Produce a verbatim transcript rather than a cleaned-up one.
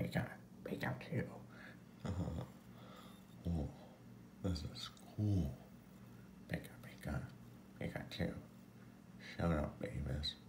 Pika, Pikachu. Uh-huh. Oh, this is cool. Pika, Pika, Pikachu. Shut up, Beavis.